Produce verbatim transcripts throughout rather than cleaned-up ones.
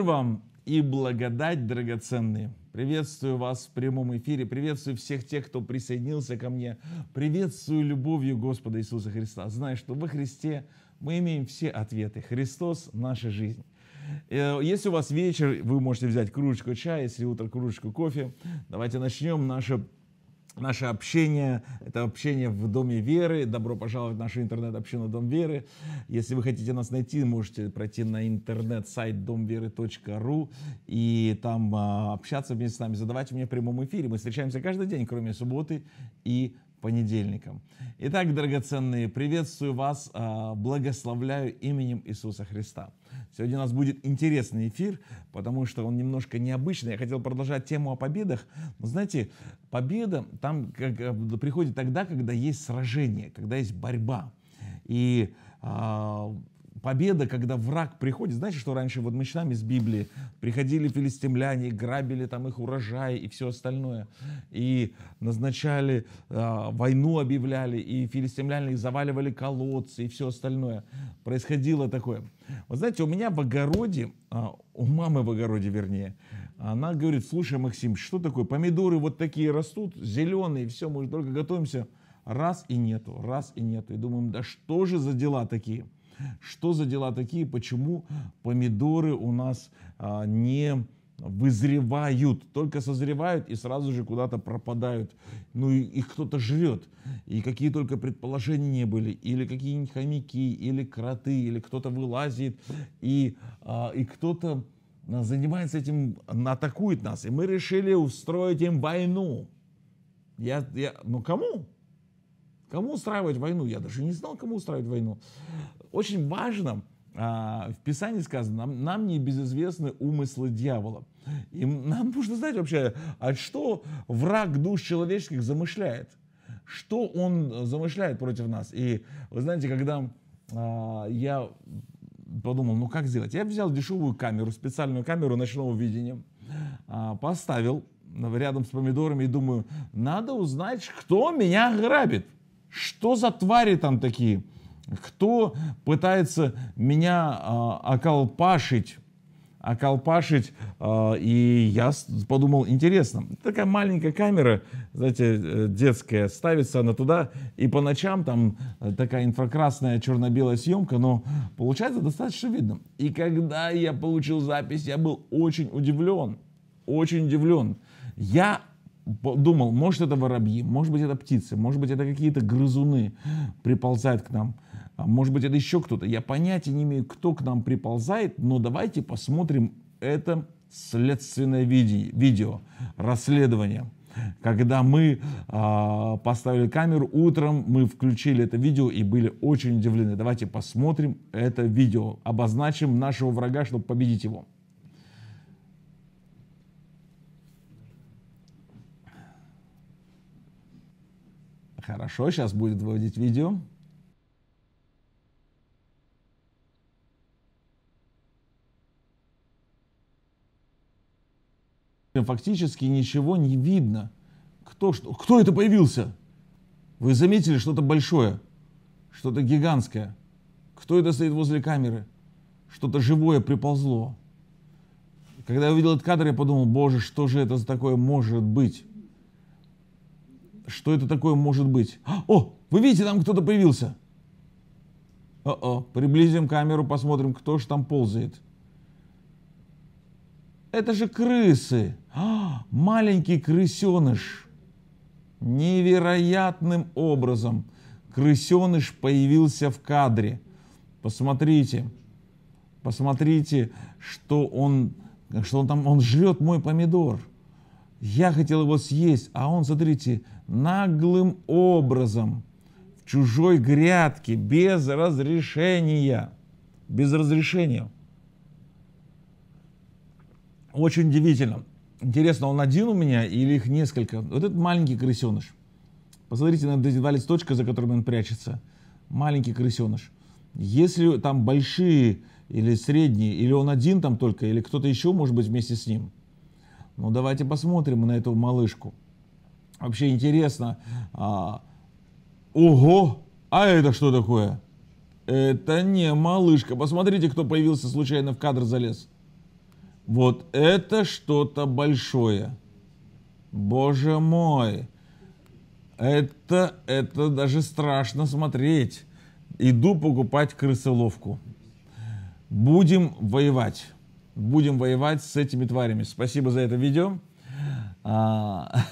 вам и благодать, драгоценные. Приветствую вас в прямом эфире, приветствую всех тех, кто присоединился ко мне, приветствую любовью Господа Иисуса Христа. Знаю, что во Христе мы имеем все ответы. Христос – наша жизнь. Если у вас вечер, вы можете взять кружечку чая, если утро кружечку кофе. Давайте начнем наше Наше общение, это общение в Доме Веры. Добро пожаловать в нашу интернет-общину Дом Веры. Если вы хотите нас найти, можете пройти на интернет-сайт дом веры точка ру и там а, общаться вместе с нами, задавать мне в прямом эфире. Мы встречаемся каждый день, кроме субботы и понедельника. Итак, драгоценные, приветствую вас, а, благословляю именем Иисуса Христа. Сегодня у нас будет интересный эфир, потому что он немножко необычный. Я хотел продолжать тему о победах. Но знаете, победа там как, приходит тогда, когда есть сражение, когда есть борьба. И а, победа, когда враг приходит. Знаете, что раньше, вот мы читаем из Библии, приходили филистимляне, грабили там их урожай и все остальное. И назначали, а, войну объявляли, и филистимляне их заваливали колодцы и все остальное. Происходило такое. Вы знаете, у меня в огороде, у мамы в огороде, вернее, она говорит: слушай, Максим, что такое? Помидоры вот такие растут, зеленые, все, мы только готовимся, раз и нету, раз и нету. И думаем, да что же за дела такие? Что за дела такие? Почему помидоры у нас а, не вызревают, только созревают и сразу же куда-то пропадают? Ну и их кто-то жрет. И какие только предположения не были, или какие-нибудь хомяки, или кроты, или кто-то вылазит, и, а, и кто-то занимается этим, атакует нас. И мы решили устроить им войну. Я, я, ну кому? Кому устраивать войну? Я даже не знал, кому устраивать войну. Очень важно, а, в Писании сказано, нам, нам не безызвестны умыслы дьявола. И нам нужно знать вообще, а что враг душ человеческих замышляет? Что он замышляет против нас? И вы знаете, когда а, я подумал, ну как сделать? Я взял дешевую камеру, специальную камеру ночного видения, а, поставил рядом с помидорами и думаю, надо узнать, кто меня грабит. Что за твари там такие? Кто пытается меня а, околпашить? околпашить, э, и я подумал, интересно, такая маленькая камера, знаете, детская, ставится она туда, и по ночам там такая инфракрасная черно-белая съемка, но получается достаточно видно. И когда я получил запись, я был очень удивлен, очень удивлен. Я думал, может это воробьи, может быть это птицы, может быть это какие-то грызуны приползают к нам. Может быть, это еще кто-то. Я понятия не имею, кто к нам приползает, но давайте посмотрим это следственное видео, расследование. Когда мы э, поставили камеру, утром мы включили это видео и были очень удивлены. Давайте посмотрим это видео, обозначим нашего врага, чтобы победить его. Хорошо, сейчас будет выводить видео. Фактически ничего не видно. Кто, что, кто это появился? Вы заметили что-то большое, что-то гигантское? Кто это стоит возле камеры? Что-то живое приползло. Когда я увидел этот кадр, я подумал, боже, что же это такое может быть? Что это такое может быть? О, вы видите, там кто-то появился. О-о, приблизим камеру, посмотрим, кто же там ползает. Это же крысы. А, маленький крысеныш. Невероятным образом крысеныш появился в кадре. Посмотрите. Посмотрите, что он, что он там, он жрет мой помидор. Я хотел его съесть, а он, смотрите, наглым образом в чужой грядке, без разрешения. Без разрешения. Очень удивительно. Интересно, он один у меня или их несколько? Вот этот маленький крысеныш. Посмотрите на эти два листочка, за которыми он прячется. Маленький крысеныш. Если там большие или средние, или он один там только, или кто-то еще может быть вместе с ним. Ну давайте посмотрим на эту малышку. Вообще интересно. А, ого! А это что такое? Это не малышка. Посмотрите, кто появился случайно в кадр залез. Вот это что-то большое. Боже мой. Это, это даже страшно смотреть. Иду покупать крысоловку. Будем воевать. Будем воевать с этими тварями. Спасибо за это видео. А,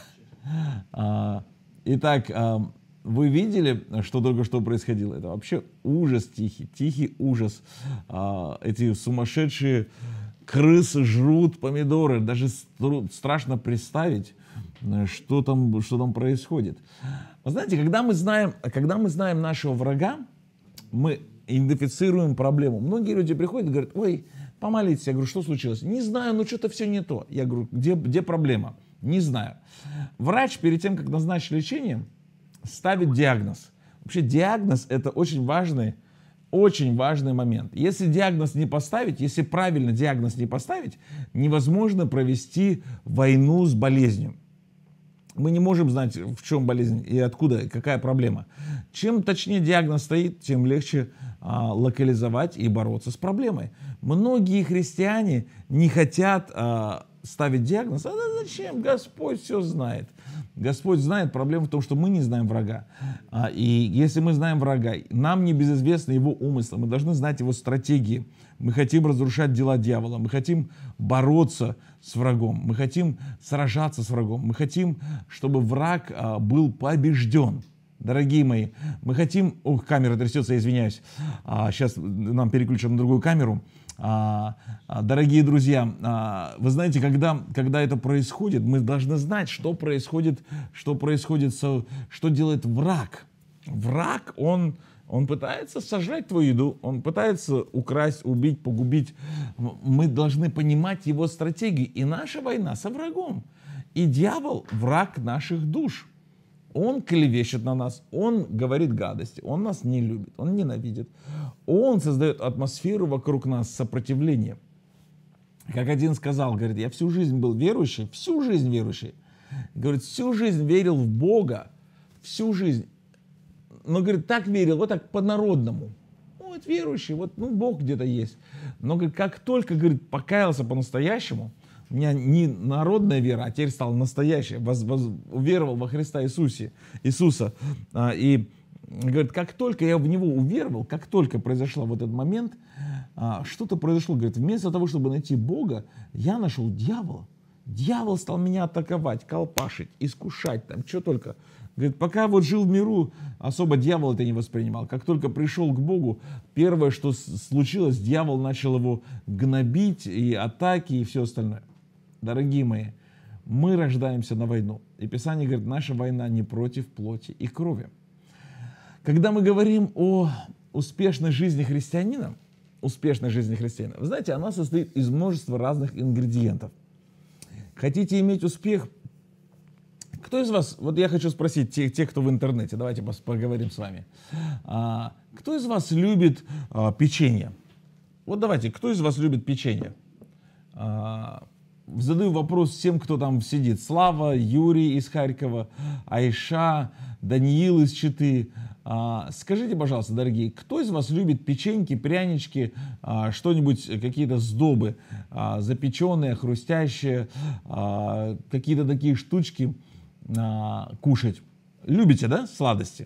а, итак, а, вы видели, что только что происходило? Это вообще ужас тихий. Тихий ужас. А, эти сумасшедшие крысы жрут помидоры. Даже страшно представить, что там, что там происходит. Вы знаете, когда мы знаем, когда мы знаем нашего врага, мы идентифицируем проблему. Многие люди приходят и говорят: ой, помолитесь. Я говорю: что случилось? Не знаю, но что-то все не то. Я говорю: где, где проблема? Не знаю. Врач перед тем, как назначить лечение, ставит диагноз. Вообще диагноз — это очень важный, очень важный момент. Если диагноз не поставить, если правильно диагноз не поставить, невозможно провести войну с болезнью. Мы не можем знать, в чем болезнь и откуда, какая проблема. Чем точнее диагноз стоит, тем легче а, локализовать и бороться с проблемой. Многие христиане не хотят а, ставить диагноз. А зачем? Господь все знает. Господь знает. Проблема в том, что мы не знаем врага. А, и если мы знаем врага, нам не безызвестны его умыслы. Мы должны знать его стратегии. Мы хотим разрушать дела дьявола. Мы хотим бороться с врагом. Мы хотим сражаться с врагом. Мы хотим, чтобы враг а, был побежден. Дорогие мои, мы хотим... Ох, камера трясется, я извиняюсь. А, сейчас нам переключат на другую камеру. А, а, дорогие друзья, а, вы знаете, когда, когда это происходит, мы должны знать, что происходит, что происходит, со, что делает враг. Враг, он... Он пытается сожрать твою еду, он пытается украсть, убить, погубить. Мы должны понимать его стратегии. И наша война со врагом. И дьявол — враг наших душ. Он клевещет на нас, он говорит гадости, он нас не любит, он ненавидит. Он создает атмосферу вокруг нас сопротивления. Как один сказал, говорит: я всю жизнь был верующий, всю жизнь верующий. Говорит, всю жизнь верил в Бога, всю жизнь. Но, говорит, так верил, вот так по-народному. Ну, вот верующий, вот, ну, Бог где-то есть. Но, говорит, как только, говорит, покаялся по-настоящему, у меня не народная вера, а теперь стала настоящая, воз, воз, уверовал во Христа Иисусе, Иисуса. А, и, говорит, как только я в Него уверовал, как только произошел вот этот момент, а, что-то произошло. Говорит, вместо того, чтобы найти Бога, я нашел дьявола. Дьявол стал меня атаковать, колпашить, искушать, там, что только. Говорит, пока вот жил в миру, особо дьявол это не воспринимал. Как только пришел к Богу, первое, что случилось, дьявол начал его гнобить, и атаки, и все остальное. Дорогие мои, мы рождаемся на войну. И Писание говорит, наша война не против плоти и крови. Когда мы говорим о успешной жизни христианина, успешной жизни христианина, вы знаете, она состоит из множества разных ингредиентов. Хотите иметь успех? Кто из вас, вот я хочу спросить тех, тех кто в интернете, давайте поговорим с вами. А, кто из вас любит а, печенье? Вот давайте, кто из вас любит печенье? А, задаю вопрос всем, кто там сидит. Слава, Юрий из Харькова, Айша, Даниил из Читы. А, скажите, пожалуйста, дорогие, кто из вас любит печеньки, прянички, а, что-нибудь, какие-то сдобы, а, запеченные, хрустящие, а, какие-то такие штучки а, кушать? Любите, да, сладости?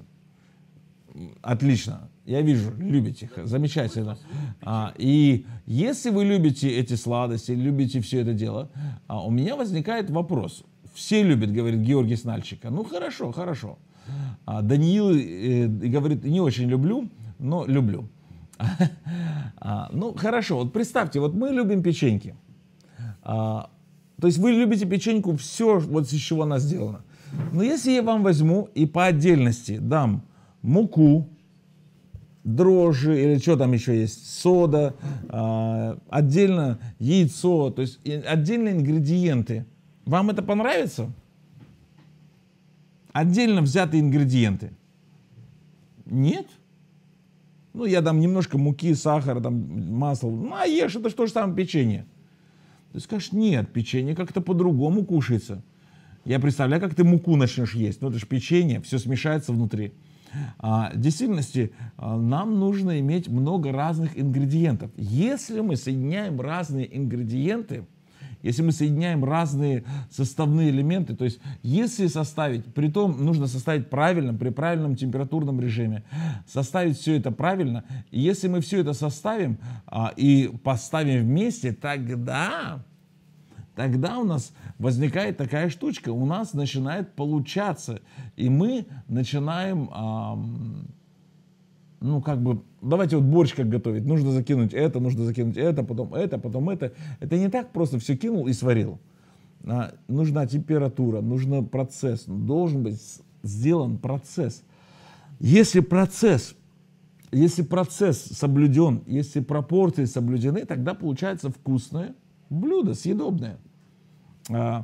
Отлично, я вижу, любите их, замечательно. А, и если вы любите эти сладости, любите все это дело, а, у меня возникает вопрос. Все любят, говорит Георгий Снальчика. Ну хорошо, хорошо. А Даниил э, говорит, не очень люблю, но люблю. а, ну хорошо, вот представьте, вот мы любим печеньки. А, то есть вы любите печеньку, все, вот из чего она сделана. Но если я вам возьму и по отдельности дам муку, дрожжи или что там еще есть, сода, а, отдельно яйцо, то есть отдельные ингредиенты, вам это понравится? Отдельно взятые ингредиенты? Нет? Ну, я дам немножко муки, сахара, там, масла. Ну, а ешь, это что же самое печенье? Ты скажешь, нет, печенье как-то по-другому кушается. Я представляю, как ты муку начнешь есть. Ну, это же печенье, все смешается внутри. А, в действительности, а, нам нужно иметь много разных ингредиентов. Если мы соединяем разные ингредиенты, если мы соединяем разные составные элементы, то есть если составить, притом нужно составить правильно, при правильном температурном режиме, составить все это правильно, и если мы все это составим а, и поставим вместе, тогда, тогда у нас возникает такая штучка, у нас начинает получаться, и мы начинаем... А, ну, как бы, давайте вот борщ как готовить. Нужно закинуть это, нужно закинуть это, потом это, потом это. Это не так просто все кинул и сварил. А, нужна температура, нужен процесс. Должен быть сделан процесс. Если процесс, если процесс соблюден, если пропорции соблюдены, тогда получается вкусное блюдо, съедобное. А,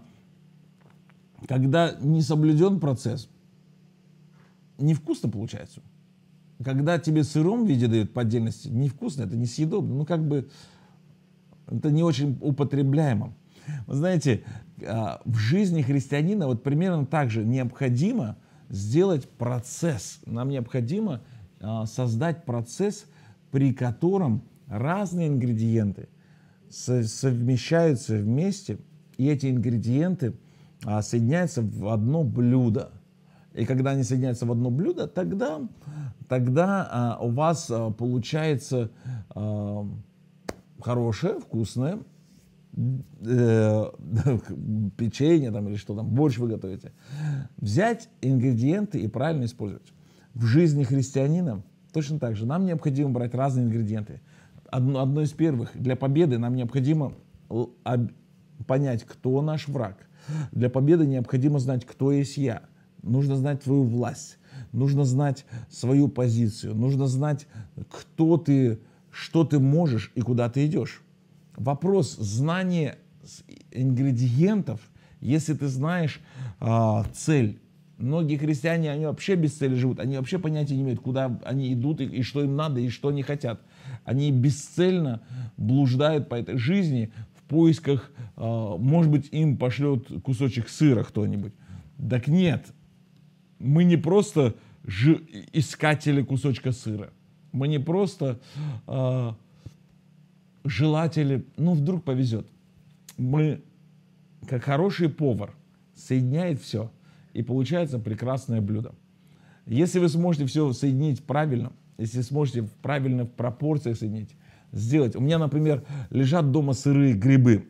когда не соблюден процесс, невкусно получается. Когда тебе в сыром виде дают по отдельности, невкусно, это несъедобно, ну как бы это не очень употребляемо. Вы знаете, в жизни христианина вот примерно так же необходимо сделать процесс. Нам необходимо создать процесс, при котором разные ингредиенты совмещаются вместе, и эти ингредиенты соединяются в одно блюдо. И когда они соединяются в одно блюдо, тогда, тогда а, у вас а, получается а, хорошее, вкусное э, печенье там, или что там, борщ вы готовите. Взять ингредиенты и правильно использовать. В жизни христианина точно так же. Нам необходимо брать разные ингредиенты. Одно, одно из первых, для победы нам необходимо понять, кто наш враг. Для победы необходимо знать, кто есть я. Нужно знать твою власть, нужно знать свою позицию, нужно знать, кто ты, что ты можешь и куда ты идешь. Вопрос знания ингредиентов, если ты знаешь а, цель. Многие христиане, они вообще без цели живут, они вообще понятия не имеют, куда они идут и, и что им надо, и что они хотят. Они бесцельно блуждают по этой жизни в поисках, а, может быть, им пошлет кусочек сыра кто-нибудь. Так нет. Мы не просто ж... искатели кусочка сыра. Мы не просто э, желатели, ну вдруг повезет. Мы, как хороший повар, соединяет все, и получается прекрасное блюдо. Если вы сможете все соединить правильно, если сможете в правильных пропорциях соединить, сделать. У меня, например, лежат дома сырые грибы.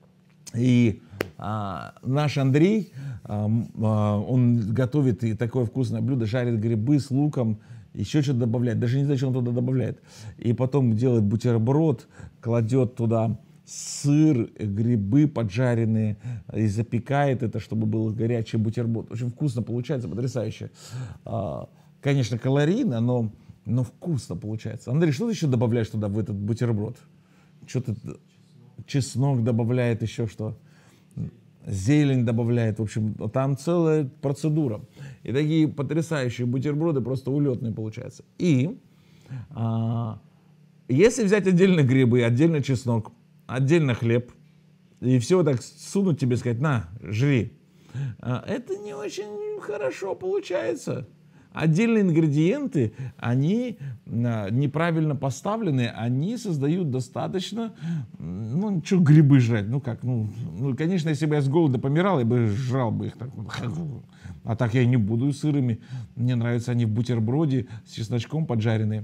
И а, наш Андрей, а, а, он готовит и такое вкусное блюдо, жарит грибы с луком, еще что-то добавляет, даже не знаю, что он туда добавляет. И потом делает бутерброд, кладет туда сыр, грибы поджаренные и запекает это, чтобы был горячий бутерброд. Очень вкусно получается, потрясающе. А, конечно, калорийно, но, но вкусно получается. Андрей, что ты еще добавляешь туда, в этот бутерброд? Что-то... Чеснок добавляет, еще что, зелень добавляет, в общем, там целая процедура. И такие потрясающие бутерброды просто улетные получаются. И а, если взять отдельно грибы, отдельно чеснок, отдельно хлеб, и все так сунуть тебе, сказать, на, жри, а, это не очень хорошо получается. Отдельные ингредиенты, они неправильно поставлены, они создают достаточно, ну, что грибы жрать, ну как, ну, ну, конечно, если бы я с голода помирал, я бы жрал бы их так, а так я не буду сырыми, мне нравятся они в бутерброде с чесночком поджаренные.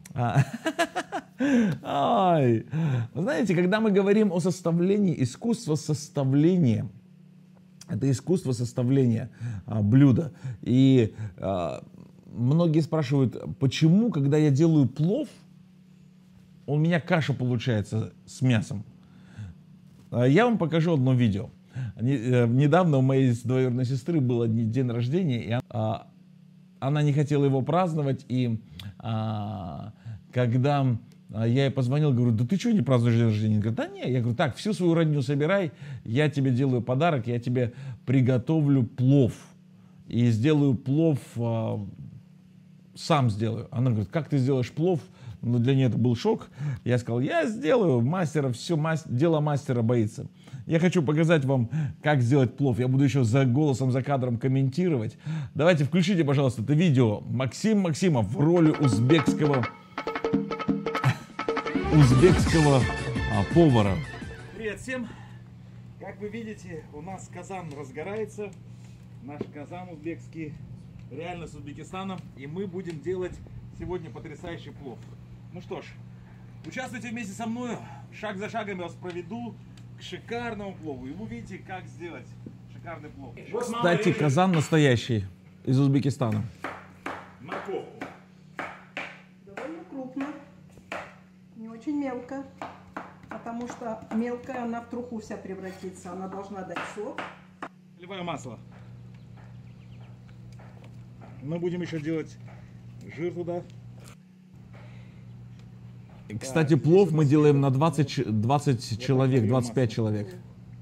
Ай. Знаете, когда мы говорим о составлении, искусство составления, это искусство составления а, блюда. И а, многие спрашивают, почему, когда я делаю плов, у меня каша получается с мясом. А, я вам покажу одно видео. Не, а, недавно у моей двоюродной сестры был день рождения, и она, а, она не хотела его праздновать. И а, когда я ей позвонил, говорю, да ты что не празднуешь день рождения? Она говорит, да не. Я говорю, так, всю свою родню собирай, я тебе делаю подарок, я тебе приготовлю плов. И сделаю плов, а, сам сделаю. Она говорит, как ты сделаешь плов? Ну, для нее это был шок. Я сказал, я сделаю, мастера, все, мастер, дело мастера боится. Я хочу показать вам, как сделать плов. Я буду еще за голосом, за кадром комментировать. Давайте включите, пожалуйста, это видео. Максим Максимов в роли узбекского... узбекского а, повара. Привет всем! Как вы видите, у нас казан разгорается. Наш казан узбекский, реально с Узбекистаном. И мы будем делать сегодня потрясающий плов. Ну что ж, участвуйте вместе со мной. Шаг за шагом я вас проведу к шикарному плову. И вы увидите, как сделать шикарный плов. Кстати, казан настоящий, из Узбекистана. Морковку. Довольно крупно, не очень мелко, потому что мелкая она в труху вся превратится. Она должна дать сок. Сливаю масло. Мы будем еще делать жир туда. Кстати, плов мы делаем на двадцать, двадцать человек, двадцать пять человек.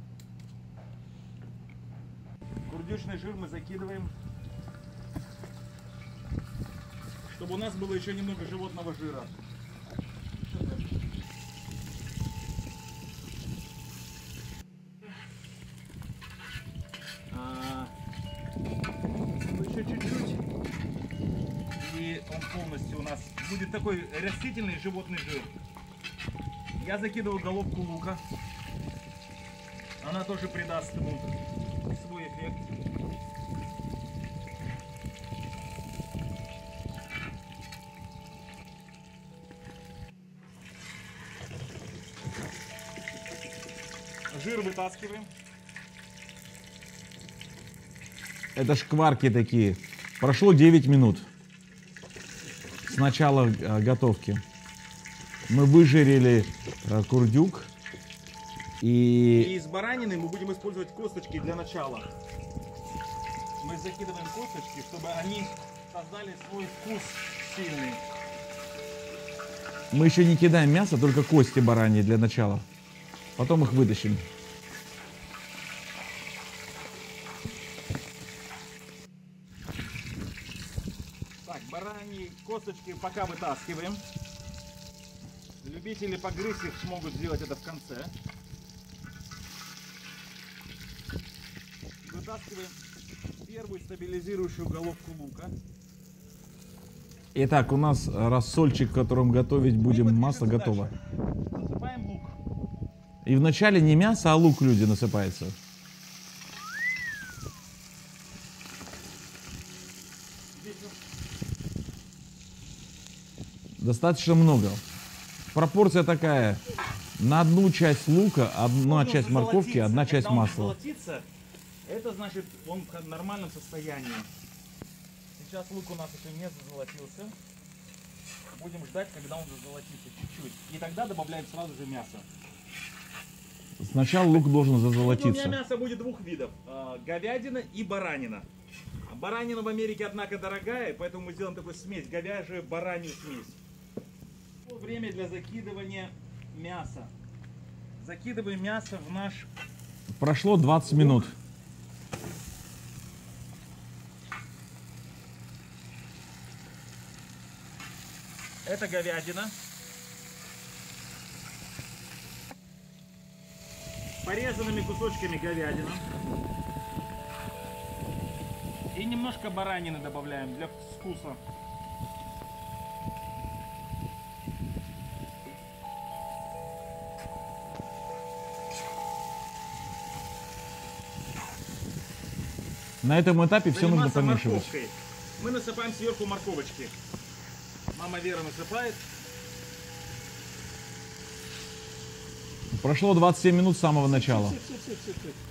Курдючный жир мы закидываем, чтобы у нас было еще немного животного жира. А, еще чуть-чуть. И он полностью у нас будет такой растительный животный жир. Я закидываю головку лука. Она тоже придаст ему свой эффект. Жир вытаскиваем. Это шкварки такие. Прошло девять минут с начала готовки. Мы выжарили курдюк. И... и из баранины мы будем использовать косточки для начала. Мы закидываем косточки, чтобы они создали свой вкус сильный. Мы еще не кидаем мясо, только кости бараньи для начала. Потом их вытащим. Так, бараньи косточки пока вытаскиваем. Любители погрызть их смогут сделать это в конце. Вытаскиваем первую стабилизирующую головку лука. Итак, у нас рассольчик, которым готовить будем, масло готово. Насыпаем лук. И вначале не мясо, а лук, люди, насыпается. Достаточно много. Пропорция такая: на одну часть лука, одна часть морковки, одна часть масла. Это значит, он в нормальном состоянии. Сейчас лук у нас еще не зазолотился. Будем ждать, когда он зазолотится чуть-чуть. И тогда добавляем сразу же мясо. Сначала лук должен зазолотиться. У меня мясо будет двух видов: говядина и баранина. Баранина в Америке, однако, дорогая, поэтому мы сделаем такую смесь, говяжью баранью смесь. Время для закидывания мяса. Закидываем мясо в наш... Прошло двадцать минут. Это говядина. Порезанными кусочками говядина. И немножко баранины добавляем для вкуса. На этом этапе все нужно помешивать. Морковкой. Мы насыпаем сверху морковочки. Мама Вера насыпает. Прошло двадцать семь минут с самого начала. Все, все, все, все, все.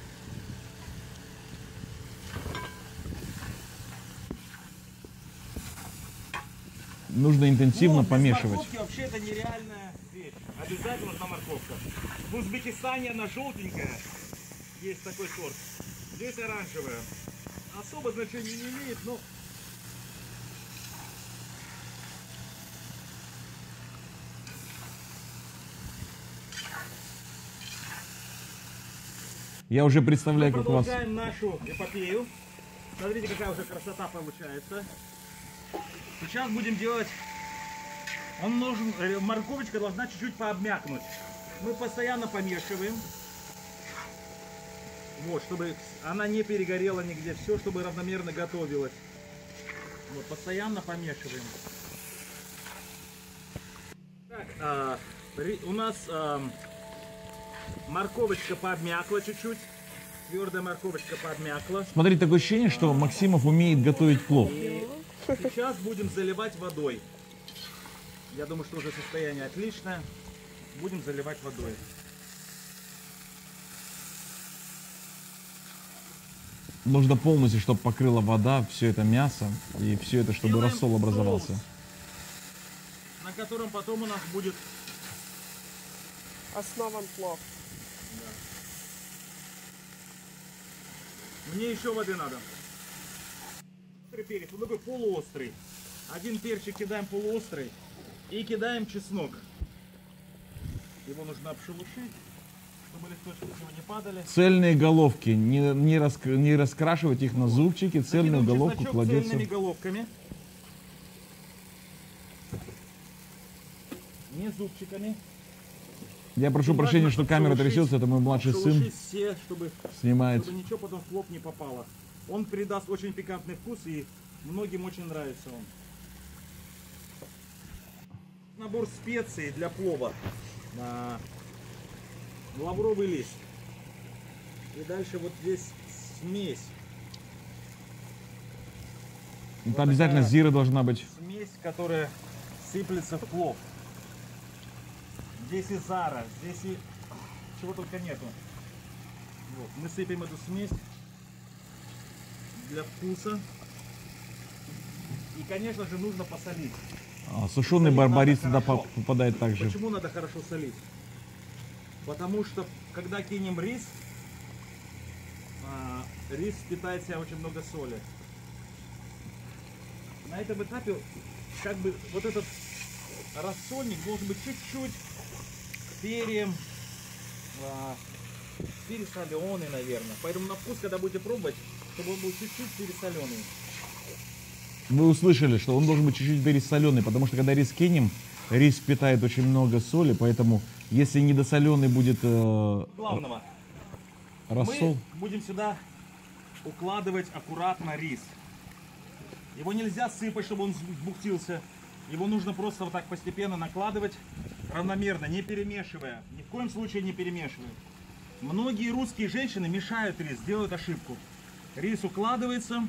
Нужно интенсивно помешивать. Морковки вообще это нереальная вещь. Обязательно нужна морковка. В Узбекистане она желтенькая. Есть такой сорт. Здесь оранжевая. Особо значения не имеет, но... Я уже представляю, как у вас... Мы продолжаем нашу эпопею. Смотрите, какая уже красота получается. Сейчас будем делать... Он нужен... Морковочка должна чуть-чуть пообмякнуть. Мы постоянно помешиваем. Вот, чтобы она не перегорела нигде. Все, чтобы равномерно готовилось. Вот, постоянно помешиваем. Так, а, у нас а, Морковочка подмякла чуть-чуть. Твердая морковочка подмякла. Смотрите, такое ощущение, что Максимов умеет готовить плов. И сейчас будем заливать водой. Я думаю, что уже состояние отличное. Будем заливать водой. Нужно полностью, чтобы покрыла вода все это мясо и все это, чтобы Делаем рассол образовался. соус, на котором потом у нас будет Основан плов. Мне еще воды надо. Острый перец, вот такой полуострый. Один перчик кидаем полуострый и кидаем чеснок. Его нужно обшелушить, чтобы листочки всего не падали. Цельные головки, не, не, раск, не раскрашивать их на зубчики, цельную Закидываем головку чесночок кладется. цельными головками. Не зубчиками. Я прошу И прощения, важно что камера обшелушить- трясется, это мой младший сын обшелушить все, чтобы, снимает. чтобы ничего потом в плов не попало. Он придаст очень пикантный вкус, и многим очень нравится он. Набор специй для плова. А, лавровый лист. И дальше вот здесь смесь. Это вот обязательно такая зира должна быть. Смесь, которая сыплется в плов. Здесь и зара, здесь и чего только нету. Вот. Мы сыпем эту смесь для вкуса. И, конечно же, нужно посолить. А, сушеный Солить барбарис надо туда хорошо. поп- попадает также. Почему надо хорошо солить? Потому что, когда кинем рис, а, рис впитает в себя очень много соли. На этом этапе, как бы, вот этот рассольник должен быть чуть-чуть перем, а, пересоленый, наверное. Поэтому на вкус, когда будете пробовать, чтобы он был чуть-чуть пересоленый. Вы услышали, что он должен быть чуть-чуть пересоленый, потому что когда рис кинем, рис впитает очень много соли, поэтому если недосоленый будет э, Главного. рассол, Мы будем сюда укладывать аккуратно рис. Его нельзя сыпать, чтобы он сбухтился. Его нужно просто вот так постепенно накладывать равномерно, не перемешивая. Ни в коем случае не перемешивая. Многие русские женщины мешают рис, делают ошибку. Рис укладывается.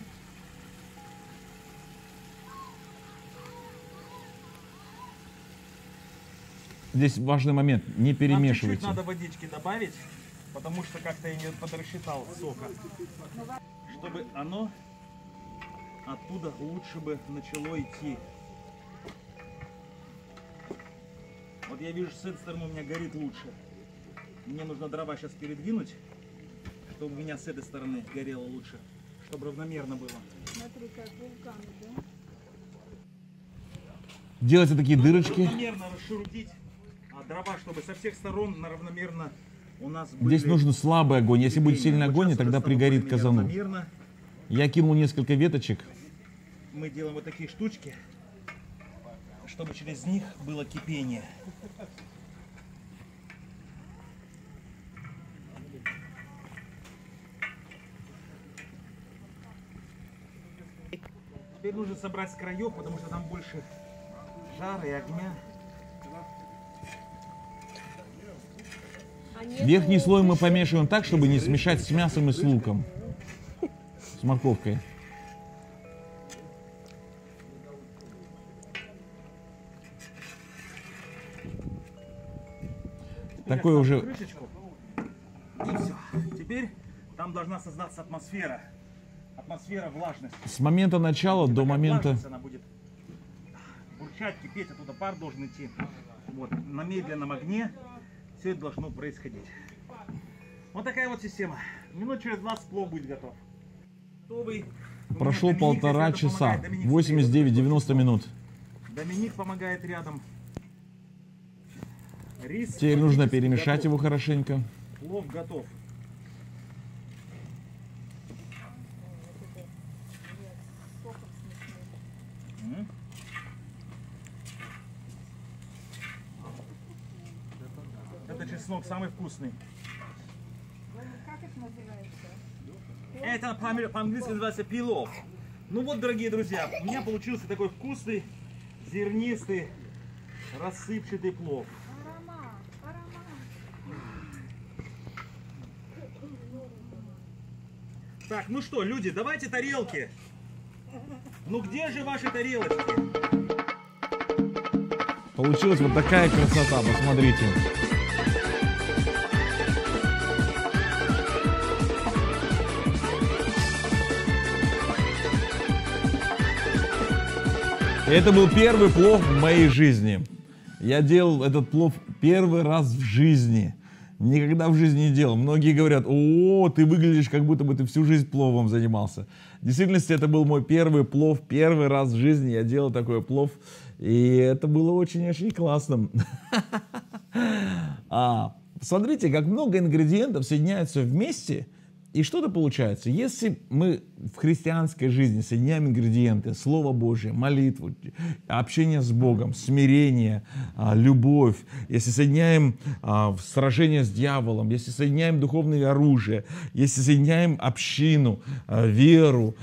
здесь важный момент, не Нам перемешивайте. чуть-чуть надо водички добавить, потому что как-то я не подрасчитал сока. Чтобы оно оттуда лучше бы начало идти. Вот я вижу, с этой стороны у меня горит лучше. Мне нужно дрова сейчас передвинуть, чтобы у меня с этой стороны горело лучше, чтобы равномерно было. Смотри, как вулканы, да? Делайте такие дырочки. Равномерно расширутить а дрова, чтобы со всех сторон на равномерно у нас были... Здесь нужен слабый огонь. Если будет сильный Вот огонь, сейчас тогда уже пригорит стало казану. равномерно. Я кинул несколько веточек. Мы делаем вот такие штучки, чтобы через них было кипение. Теперь нужно собрать с краев, потому что там больше жара и огня. Верхний слой мы помешиваем так, чтобы не смешать с мясом и с луком. С морковкой. Такой Я уже... ставлю крышечку. И все. Теперь там должна создаться атмосфера. Атмосфера влажности. С момента начала до Такая момента... влажность, она будет бурчать, кипеть, оттуда пар должен идти. Вот, на медленном огне все это должно происходить. Вот такая вот система. Минут через двадцать плов будет готов. Готовый. У меня Прошло Доминик полтора здесь рядом часа. помогает. Доминик восемьдесят девять девяносто минут. Доминик помогает рядом. Рис Теперь нужно практически перемешать готов. его хорошенько. Плов готов. М. Это чеснок самый вкусный. Как это называется? Это по- по-английски называется пилов. Ну вот, дорогие друзья, у меня получился такой вкусный, зернистый, рассыпчатый плов. Аромат, аромат. Так, ну что, люди, давайте тарелки. Ну где же ваши тарелочки? Получилась вот такая красота, посмотрите. Это был первый плов в моей жизни. Я делал этот плов первый раз в жизни. Никогда в жизни не делал. Многие говорят: о, ты выглядишь, как будто бы ты всю жизнь пловом занимался. В действительности это был мой первый плов, первый раз в жизни я делал такой плов. И это было очень-очень классно. А, смотрите, как много ингредиентов соединяются вместе, и что-то получается. Если мы в христианской жизни соединяем ингредиенты: Слово Божие, молитву, общение с Богом, смирение, любовь, если соединяем сражение с дьяволом, если соединяем духовное оружие, если соединяем общину, веру,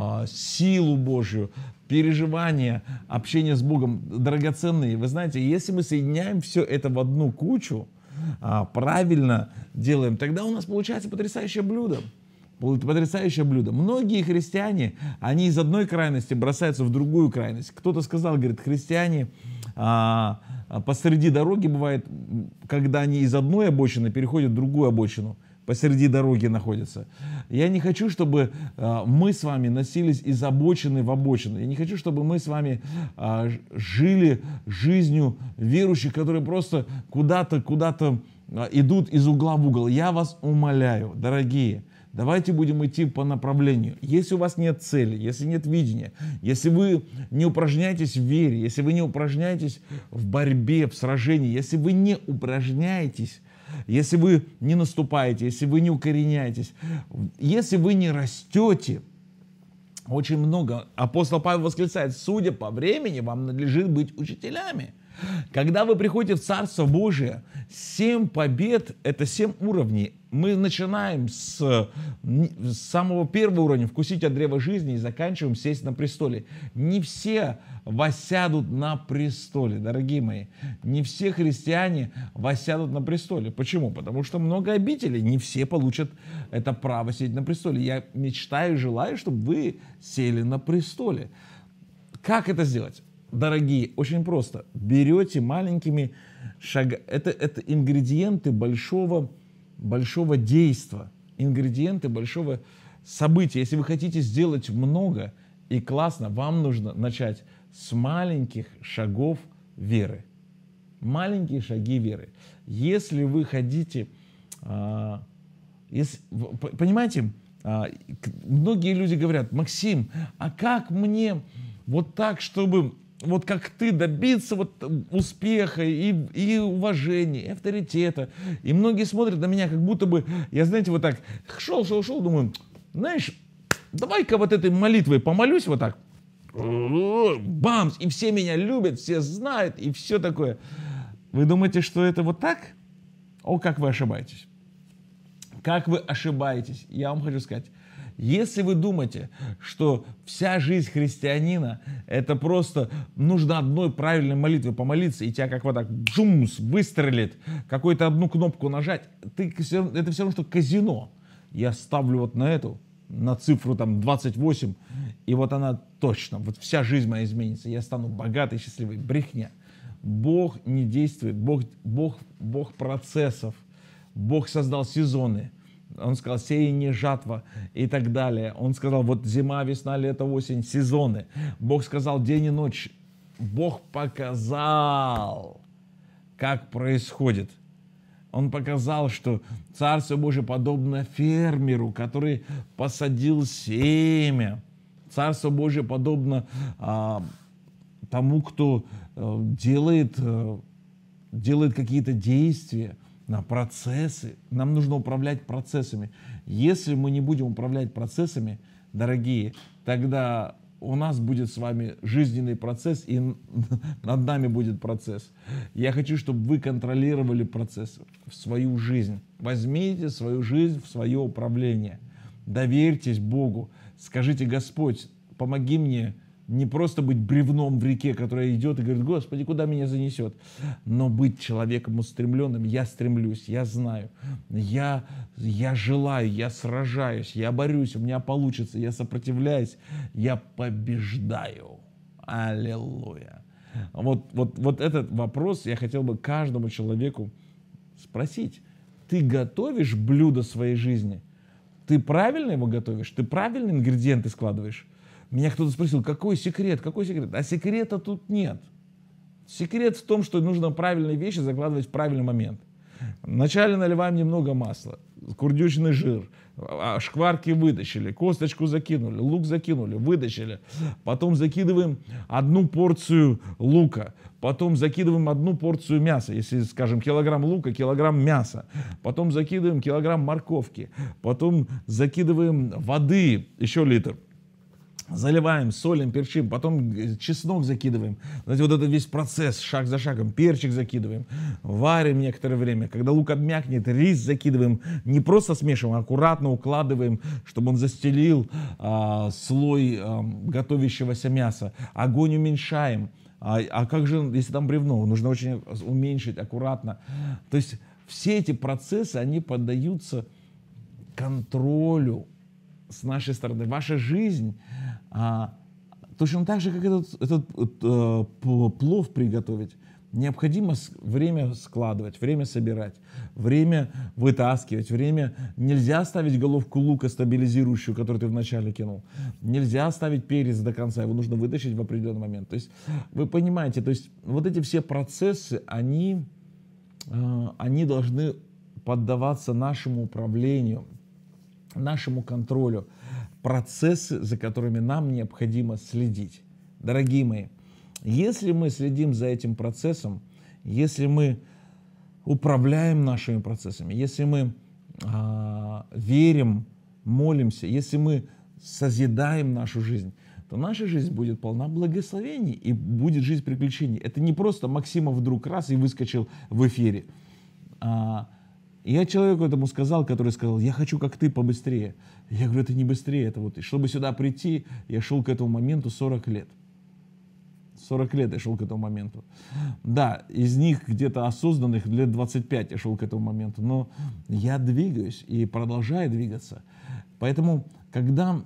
силу Божью, переживания, общение с Богом, драгоценные. Вы знаете, если мы соединяем все это в одну кучу, правильно делаем, тогда у нас получается потрясающее блюдо. Потрясающее блюдо. Многие христиане, они из одной крайности бросаются в другую крайность. Кто-то сказал, говорит, христиане а, посреди дороги бывает, когда они из одной обочины переходят в другую обочину. Посреди дороги находятся. Я не хочу, чтобы а, мы с вами носились из обочины в обочину. Я не хочу, чтобы мы с вами а, жили жизнью верующих, которые просто куда-то, куда-то а, идут из угла в угол. Я вас умоляю, дорогие, давайте будем идти по направлению. Если у вас нет цели, если нет видения, если вы не упражняетесь в вере, если вы не упражняетесь в борьбе, в сражении, если вы не упражняетесь, если вы не наступаете, если вы не укореняетесь, если вы не растете, очень много. Апостол Павел восклицает: судя по времени, вам надлежит быть учителями. Когда вы приходите в Царство Божие, семь побед — это семь уровней. Мы начинаем с, с самого первого уровня — вкусить от древа жизни, и заканчиваем сесть на престоле. Не все воссядут на престоле, дорогие мои. Не все христиане воссядут на престоле. Почему? Потому что много обителей. Не все получат это право сидеть на престоле. Я мечтаю и желаю, чтобы вы сели на престоле. Как это сделать? Дорогие, очень просто. Берете маленькими шагами. Это, это ингредиенты большого, большого действа. Ингредиенты большого события. Если вы хотите сделать много и классно, вам нужно начать с маленьких шагов веры. Маленькие шаги веры. Если вы хотите... А, если, понимаете, а, многие люди говорят: Максим, а как мне вот так, чтобы... вот как ты добиться вот успеха и, и уважения, и авторитета. И многие смотрят на меня, как будто бы, я, знаете, вот так шел, шел, шел, думаю, знаешь, давай-ка вот этой молитвой помолюсь вот так. Бамс! И все меня любят, все знают, и все такое. Вы думаете, что это вот так? О, как вы ошибаетесь. Как вы ошибаетесь. Я вам хочу сказать. Если вы думаете, что вся жизнь христианина — это просто нужно одной правильной молитвой помолиться, и тебя как вот так джумс выстрелит, какую-то одну кнопку нажать, ты, это все равно, что казино. Я ставлю вот на эту, на цифру там двадцать восемь, и вот она точно, вот вся жизнь моя изменится, я стану богатый, счастливый. Брехня. Бог не действует, Бог, Бог, Бог процессов, Бог создал сезоны. Он сказал: сеяние, жатва и так далее. Он сказал: вот зима, весна, лето, осень, сезоны. Бог сказал: день и ночь. Бог показал, как происходит. Он показал, что Царство Божие подобно фермеру, который посадил семя. Царство Божие подобно а, тому, кто а, делает, а, делает какие-то действия. На процессы. Нам нужно управлять процессами. Если мы не будем управлять процессами, дорогие, тогда у нас будет с вами жизненный процесс, и над нами будет процесс. Я хочу, чтобы вы контролировали процесс в свою жизнь. Возьмите свою жизнь в свое управление. Доверьтесь Богу. Скажите: Господь, помоги мне Не просто быть бревном в реке, которая идет и говорит: Господи, куда меня занесет? Но быть человеком устремленным. Я стремлюсь, я знаю, я, я желаю, я сражаюсь, я борюсь, у меня получится, я сопротивляюсь, я побеждаю. Аллилуйя. Вот, вот, вот этот вопрос я хотел бы каждому человеку спросить. Ты готовишь блюдо своей жизни? Ты правильно его готовишь? Ты правильные ингредиенты складываешь? Меня кто-то спросил: какой секрет? Какой секрет? А секрета тут нет. Секрет в том, что нужно правильные вещи закладывать в правильный момент. Вначале наливаем немного масла, курдючный жир, шкварки вытащили, косточку закинули, лук закинули, вытащили. Потом закидываем одну порцию лука, потом закидываем одну порцию мяса, если, скажем, килограмм лука, килограмм мяса. Потом закидываем килограмм морковки, потом закидываем воды, еще литр. Заливаем, солим, перчим, потом чеснок закидываем. Знаете, вот этот весь процесс, шаг за шагом, перчик закидываем, варим некоторое время. Когда лук обмякнет, рис закидываем, не просто смешиваем, а аккуратно укладываем, чтобы он застелил а, слой а, готовящегося мяса. Огонь уменьшаем. А, а как же, если там бревно, нужно очень уменьшить аккуратно. То есть все эти процессы, они поддаются контролю с нашей стороны. Ваша жизнь а, точно так же, как этот, этот а, плов приготовить, необходимо время складывать, время собирать, время вытаскивать, время... Нельзя ставить головку лука стабилизирующую, которую ты вначале кинул. Нельзя ставить перец до конца, его нужно вытащить в определенный момент. То есть вы понимаете, то есть вот эти все процессы, они, а, они должны поддаваться нашему управлению, нашему контролю, процессы, за которыми нам необходимо следить. Дорогие мои, если мы следим за этим процессом, если мы управляем нашими процессами, если мы а, верим, молимся, если мы созидаем нашу жизнь, то наша жизнь будет полна благословений и будет жизнь приключений. Это не просто Максимов вдруг раз и выскочил в эфире. А, Я человеку этому сказал, который сказал: я хочу, как ты, побыстрее. Я говорю: это не быстрее, это вот. И чтобы сюда прийти, я шел к этому моменту сорок лет. сорок лет я шел к этому моменту. Да, из них где-то осознанных лет двадцать пять я шел к этому моменту. Но я двигаюсь и продолжаю двигаться. Поэтому, когда,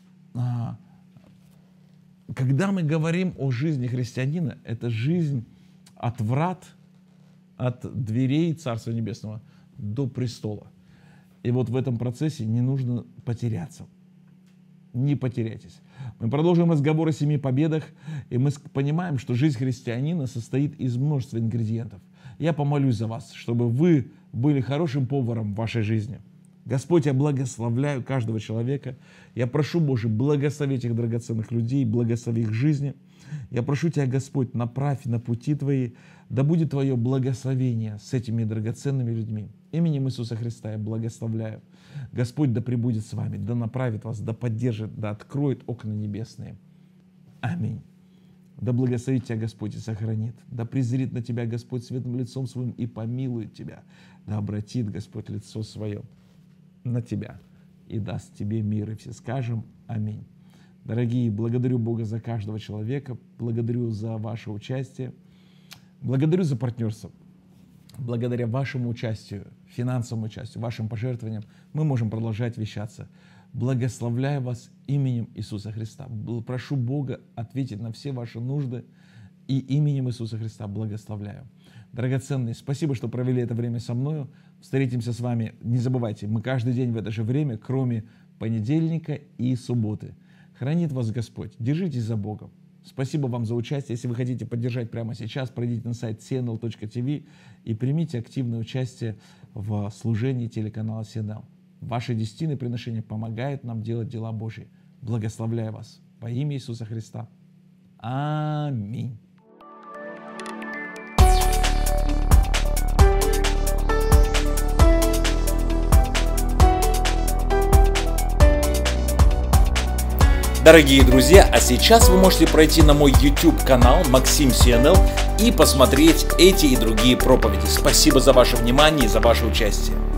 когда мы говорим о жизни христианина, это жизнь от врат, от дверей Царства Небесного до престола. И вот в этом процессе не нужно потеряться. Не потеряйтесь. Мы продолжим разговор о семи победах, и мы понимаем, что жизнь христианина состоит из множества ингредиентов. Я помолюсь за вас, чтобы вы были хорошим поваром в вашей жизни. Господь, я благословляю каждого человека. Я прошу, Боже, благослови этих драгоценных людей, благослови их жизни. Я прошу Тебя, Господь, направь на пути Твои, да будет Твое благословение с этими драгоценными людьми. Именем Иисуса Христа я благословляю. Господь да пребудет с вами, да направит вас, да поддержит, да откроет окна небесные. Аминь. Да благословит тебя Господь и сохранит. Да презрит на тебя Господь светлым лицом своим и помилует тебя. Да обратит Господь лицо свое на тебя и даст тебе мир. И все скажем аминь. Дорогие, благодарю Бога за каждого человека, благодарю за ваше участие, благодарю за партнерство. Благодаря вашему участию, финансовому участию, вашим пожертвованиям мы можем продолжать вещаться. Благословляю вас именем Иисуса Христа. Прошу Бога ответить на все ваши нужды и именем Иисуса Христа благословляю. Драгоценные, спасибо, что провели это время со мною. Встретимся с вами. Не забывайте, мы каждый день в это же время, кроме понедельника и субботы. Хранит вас Господь. Держитесь за Богом. Спасибо вам за участие. Если вы хотите поддержать прямо сейчас, пройдите на сайт си эн эл точка ти ви и примите активное участие в служении телеканала си эн эл. Ваши десятины приношения помогают нам делать дела Божьи. Благословляю вас во имя Иисуса Христа. Аминь. Дорогие друзья, а сейчас вы можете пройти на мой YouTube канал Максим си эн эл и посмотреть эти и другие проповеди. Спасибо за ваше внимание и за ваше участие.